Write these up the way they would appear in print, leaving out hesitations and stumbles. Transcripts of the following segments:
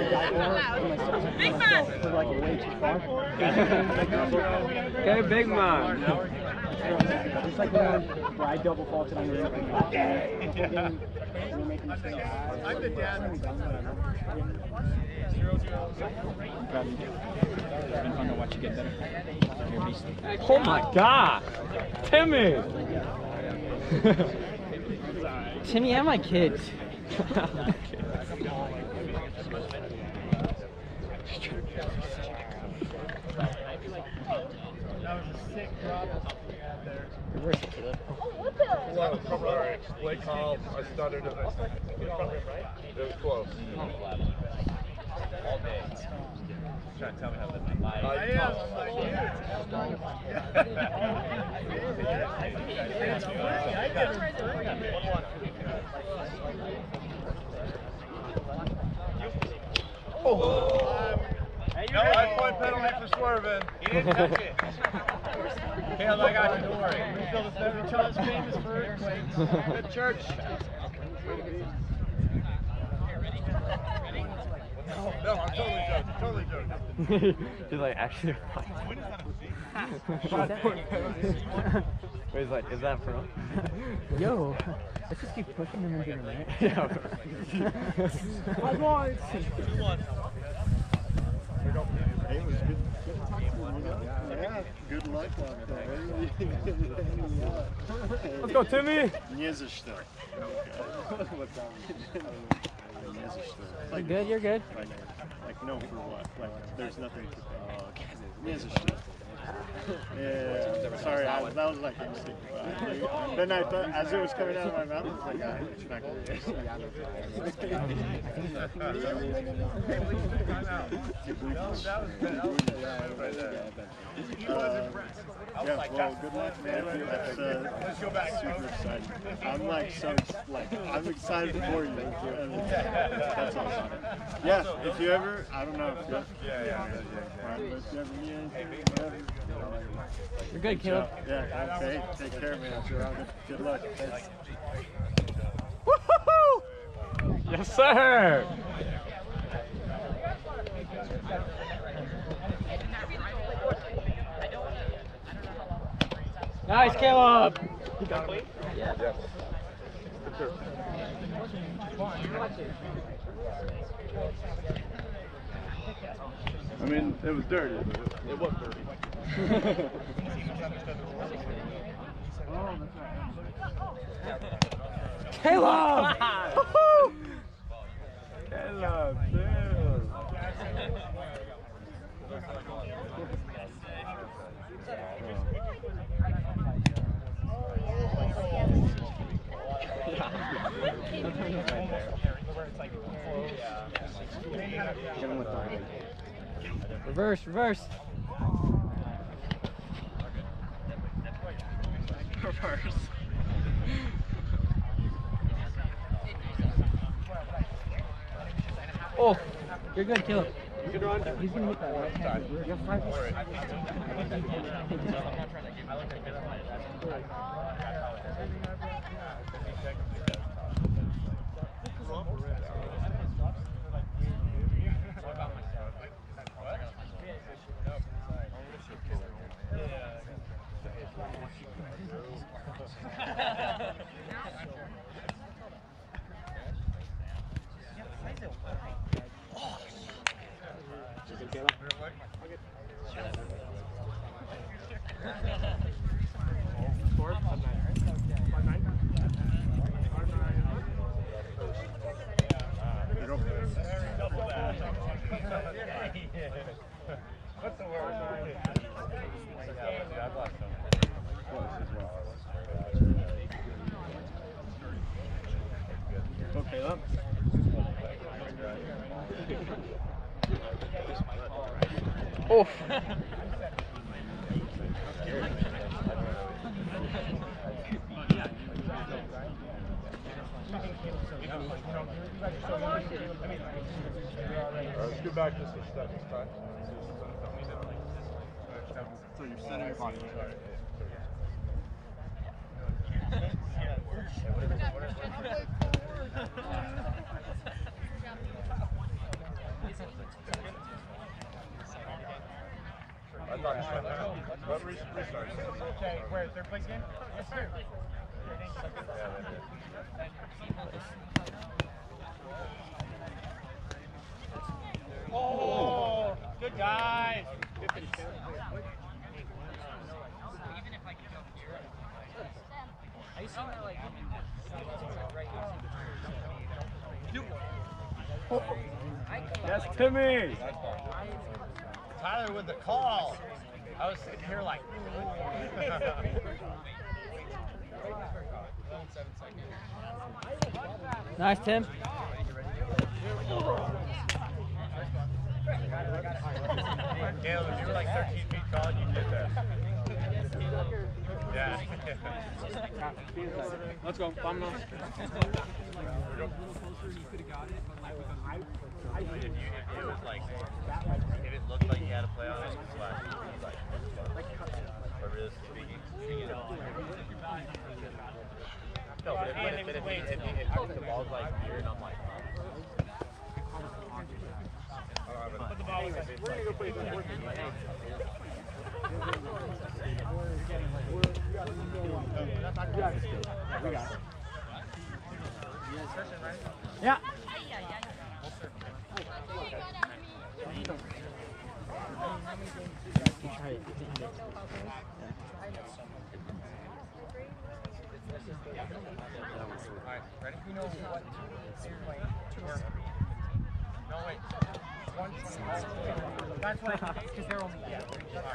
Big man! Okay, big man. It's like when I double faulted on your I'm the dad. It's been fun to watch you get better. You're a beast. Oh my God, Timmy! Timmy and my kids. That was a sick drop there. Where's the kid? Alright, play call. I stuttered it. It was close. All day. Trying to tell me how to live my life. I am. Oh! No, 5-point penalty for Swervin. He didn't touch it. Caleb, I got you. Don't worry. Charles famous for earthquakes. Good church. No, I'm totally joking. He's like, actually, he's like, is that for real? Yo, let's just keep pushing him into the net. Yeah. Come on. Hey, it was good. Yeah, good luck out there. Let's go, Timmy! Nie za что. You're good, you're good. Like no for what? Like there's nothing to Nie za что. Yeah, sorry, that was like instinct. Then I thought, as it was coming out of my mouth, I was like, it's not good. Yeah, well, good luck, man. That's super exciting. I'm like I'm excited for you. That's awesome. Yeah, if you ever, I don't know if you ever need anything, whatever. You're good, Caleb. Yeah, okay. Take care, man. Good luck. Woohoo! Yes, sir! Nice, Caleb! You got clean? Yeah. Yes. I mean, it was dirty. It was dirty. Caleb! Caleb, dude! Reverse, reverse. Reverse. Oh, you're good, Caleb. Good run. He's gonna hit that right hand. You have 5 What's the word? Okay, up. Oh! Let's go back just a step this time. So you're setting your body. Okay, where? Third place game? Yes, sir. Oh, good guys. Are you seeing that like right Yes, Timmy. Tyler with the call. I was sitting here like. Nice, Tim. Caleb, if you were like 13 feet tall, you'd get that. Yeah. Let's go. Vámonos. It was like, if it looked like you had to play on it, it was like, but really speaking, no, but if the ball's like here and I'm like, but the ball was like, we're gonna go play some work. Yeah. Alright, ready? You know what? No, wait. That's why, because they're only, yeah.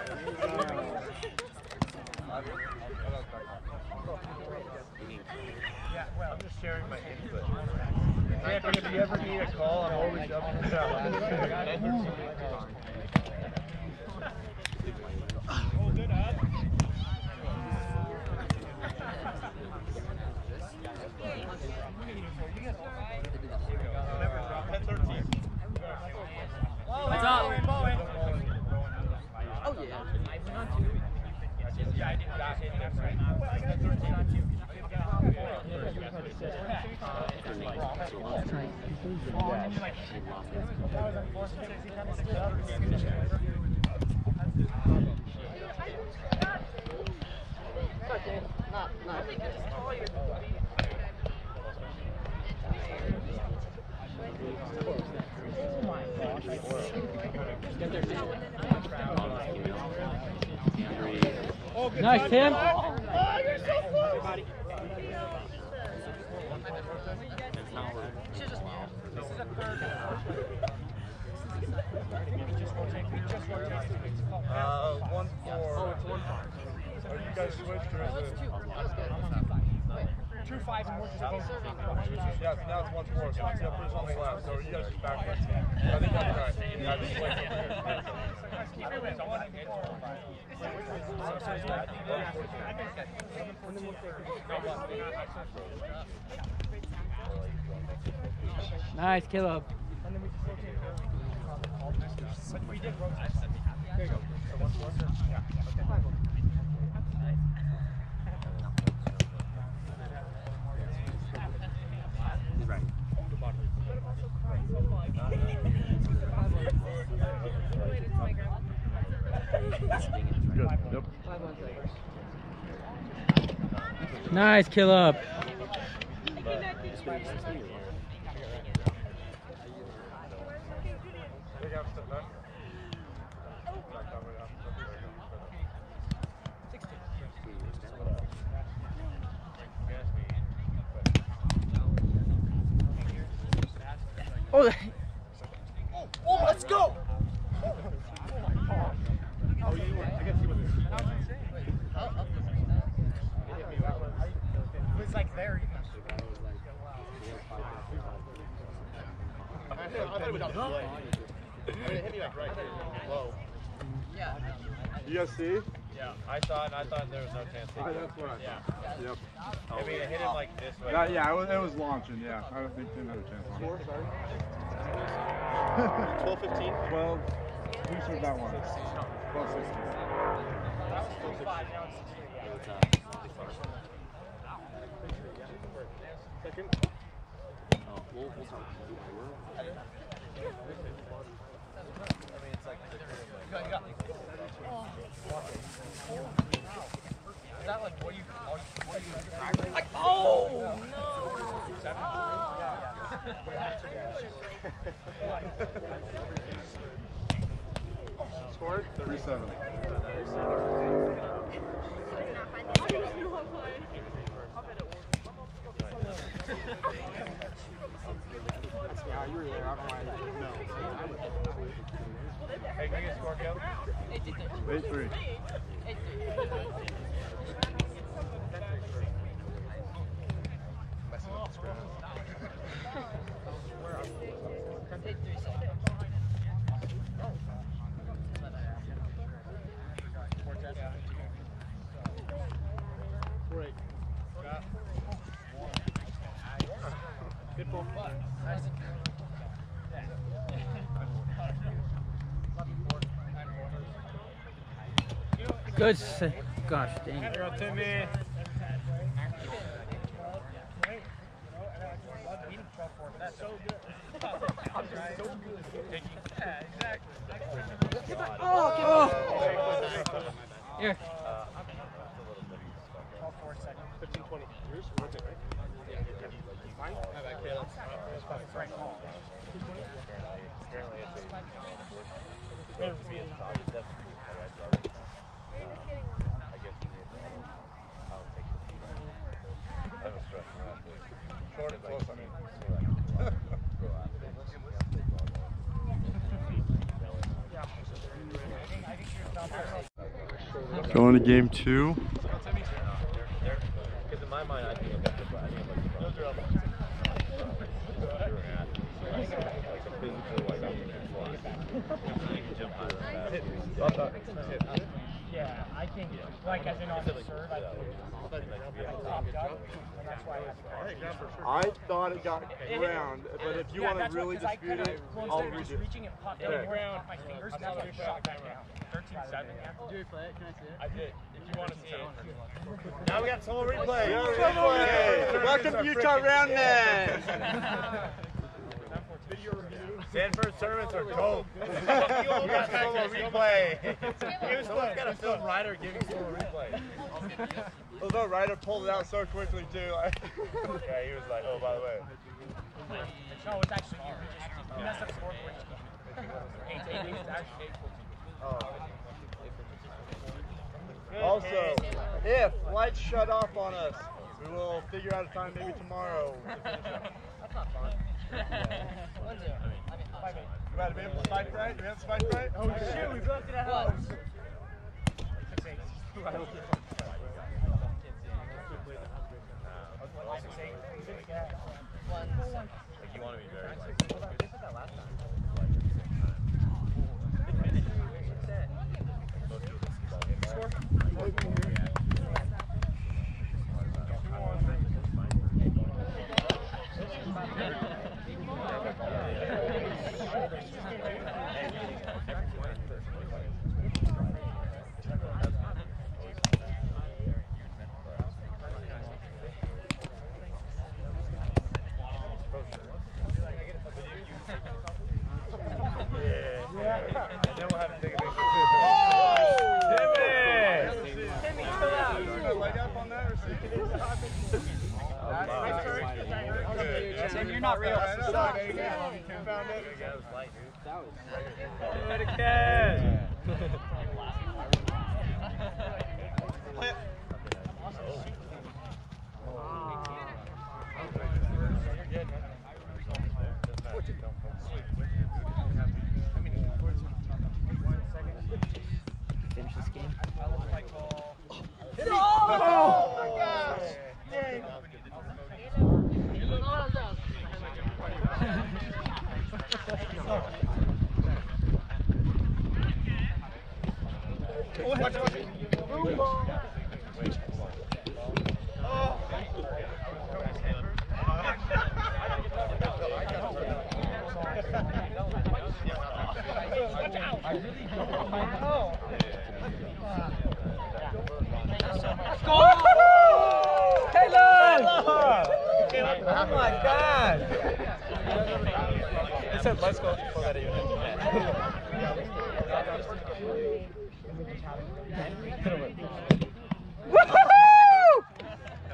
Yeah, well, I'm just sharing my input. Yeah, if you ever need a call, I'm always up and down. Hold it up. What's up? Oh yeah. Yeah, I did got hit. That's right. Nice, Tim. Oh, you're so close. This is a third. One for. Oh, it's 1-5. Are you guys switched or is it? 2-5 and we're just both. Yeah, now it's 1-4, so it's up on the left. So you guys just back up. I think that's right. Yeah, I think Nice, Caleb. And then we just rotate. But we did rotate. There you go. So 1-4. Yeah. He's right. good. Yep. Nice, Caleb. Oh, Let's go! Oh, you were, I guess you were there. It was like there. I thought it was out the play. I mean, it hit me like right there. Low. Yeah. You guys see? Yeah, I saw it and I thought there was no chance. That's what I thought. Yeah. Yep. I mean, it hit him like this way. Yeah, it was launching, yeah. I don't think Tim had a chance on it. 12-15? 12. Who should that one? 12-16. That was 2-5, now it's 6-3. Second? We'll talk. I mean, it's like. Scored 3-7. You were there. I don't know why. No. Hey, can you get a score, Kel? 8-3. Messing up the screen. Good ball. Good. Gosh, dang. You're up, Timmy. That's so good. Yeah, exactly. Here. 15-20. Yours? What's it, right? Mine? How about Caleb's? Frank Hall. Short and close, I mean. Going to game 2. Because in my mind, I think that's the Yeah, I think, like, as an officer, I popped up, and that's why I had to call. I thought it got ground, but if you want to really dispute it, I'll read just it. reaching it, popped up around my fingers, and that's why I shot back down. 13-7, yeah. Did you play it? Can I see it? I did. If you want to see it. Now we got total replay. Welcome to Utah Roundnet. Sanford tournaments are cold. You got total replay. Someone's got a film writer giving total replay. Although Ryder pulled it out so quickly too. Yeah, he was like, oh, by the way. No, it's actually you. You messed up the scoreboard. 8-8, it's actually 8-14. Also, if lights shut off on us, we will figure out a time maybe tomorrow to finish up. That's not fun. You might have been able to spike right? You have to spike right? Oh shoot, we broke it out. Like you want to be very like. You're not real. Finish this game. Oh my God! It said let's go before that even Woohoo!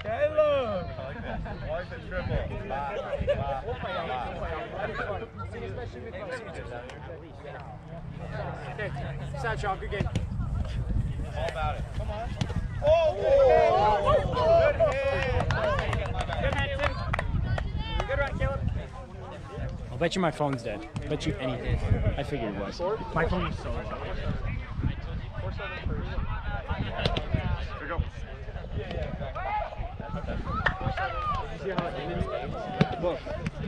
Caleb! I like the triple. Okay, side shot, good game. All about it. Come on. Oh! Good hit. Good hit, Tim. Good run, Caleb. I'll bet you my phone's dead. I'll bet you anything. I figured it was. My phone is so dead. Here we go. See how it ended? Look.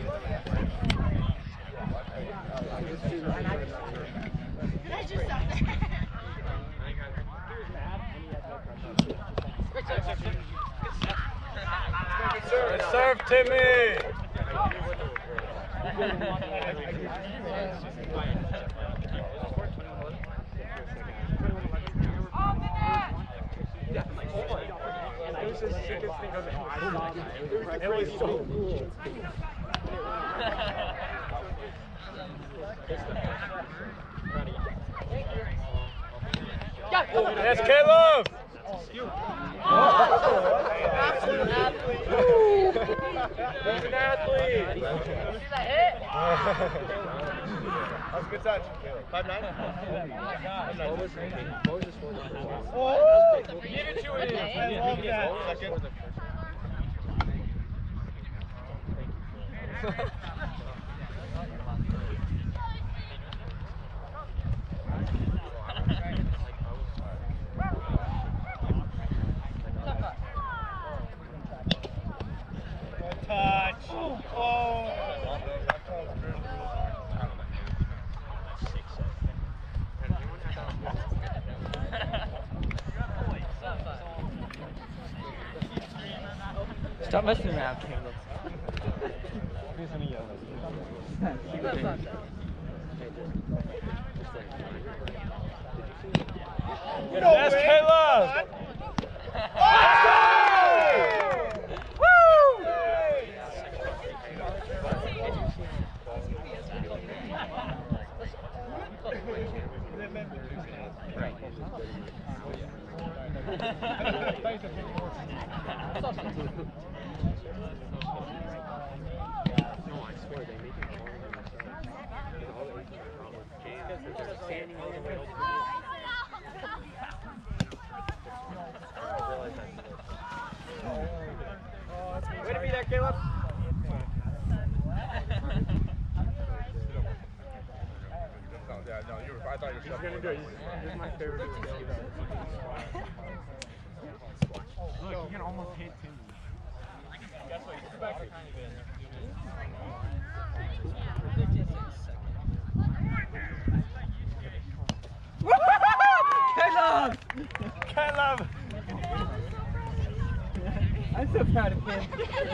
Good serve, Timmy! It was so cool. Yes, Caleb! Absolute athlete. He's an athlete! That was a good touch. 5'9"? Oh! Give it to him! I love that. Second. Touch. Oh. Stop messing around, Caleb. Yes, Caleb! Way to be there, Caleb. Yeah, no, I thought you were Gonna do it. This is my favorite. Look, you can almost hit Timmy. Caleb! Caleb! I'm so proud of him.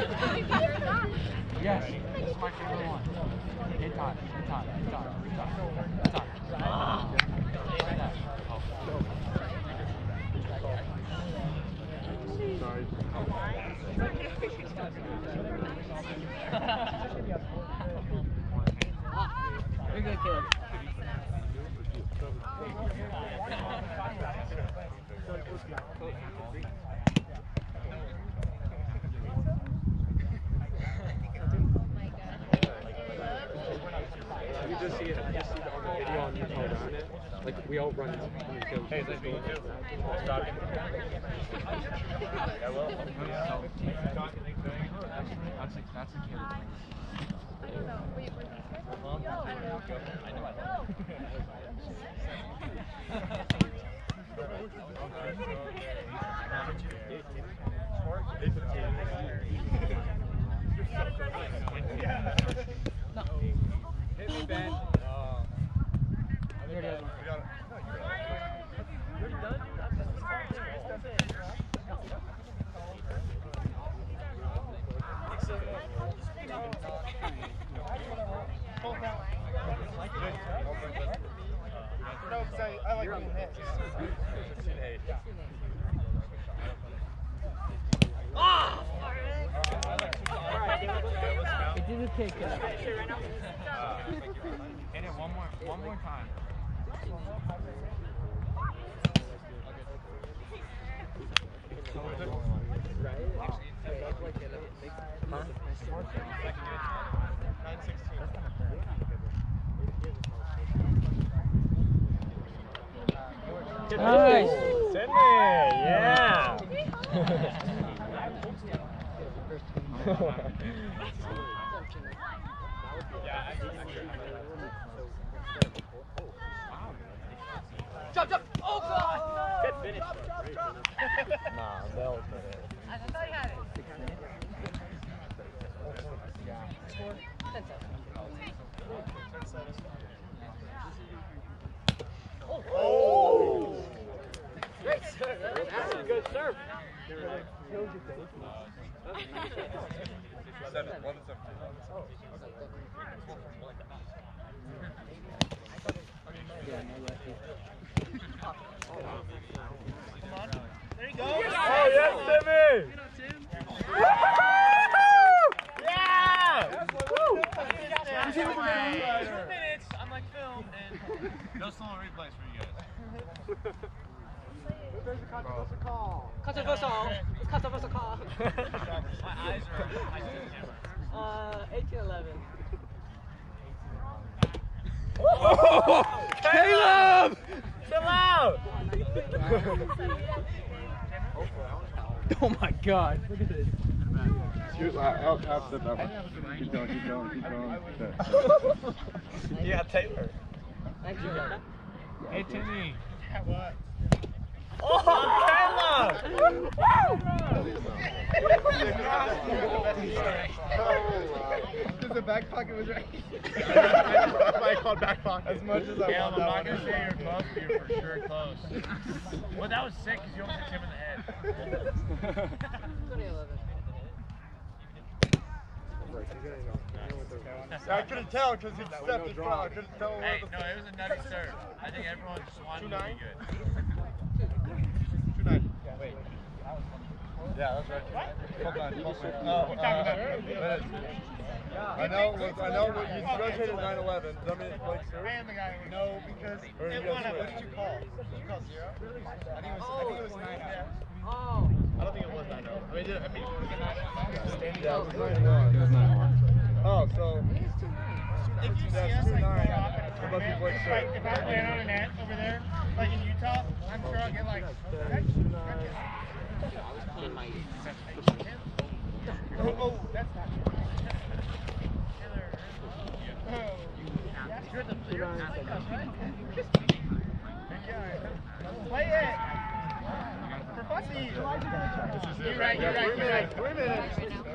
Yes, this is my favorite one. Hit time, hit time, hit time, hit time, hit time. Sorry. You're good, Caleb. You just see it. You just see it on the video on Roundnet. Like we all run. Hey, is this me too? Stop. Yeah, well. That's a killer. Hit me, Ben. I like being hit. It didn't take Hit it one more time. Nice. Sydney, yeah. Jump, jump! Oh, God! Good finish. Nah, that was good. I thought you had it. Oh! That's a good serve. 11-17. There you go. Oh, yes, Timmy! Yeah! 2 minutes. I'm like film and no slow replays for you guys. There's a controversial call. Controversial call. My eyes are on the camera. 18-11. Oh, Caleb! Chill out! Oh my God. Look at this. Shoot, I'll step that one. Keep going, keep going, keep going. Yeah, Taylor. Thank you. Hey, Timmy. What? Oh, Caleb! Because the back pocket was right. I called back pocket. As much as I want I'm that not one. going to say you're close, but you're for sure close. Well, that was sick because you almost hit him in the head. 20-11. I couldn't tell because he stepped in front. I couldn't tell Hey, no, it was a nutty serve. I think everyone just wanted to be good. 2-9. Wait. Yeah, that's right. Hold on. I know what you rotated 9-11. Does that mean it's Blake serve? No, because Or you it guys went up. What switch? did you call? Did you call 0? I think it was 9. Oh. I don't think it was 9-0. I mean, Yeah, standing it out. was 9-1. Oh, so If you see that's us like 2-9. talking It must be Blake serve. if I'm playing on a net over there, like in Utah, I'm sure I'll get like. Oh, that's not. You're the player. Play it. For fussy. You're right. 3 minutes. 3 minutes.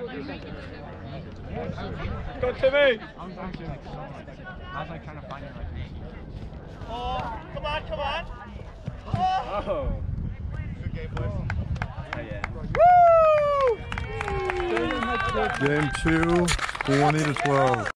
Go Timmy. I was actually like so much. I was like trying to find it like Oh, come on. Oh. Good game, boys. Game 2, 20-12.